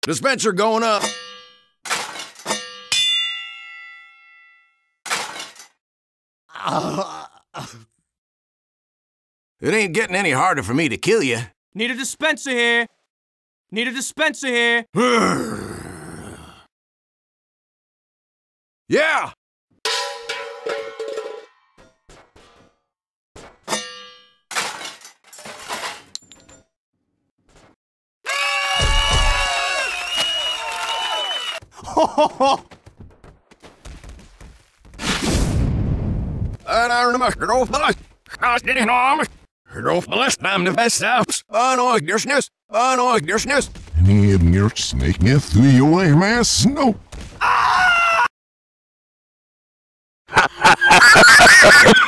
Dispenser going up. It ain't getting any harder for me to kill you. Need a dispenser here. Need a dispenser here. Yeah! You're snaking it through your ass, no.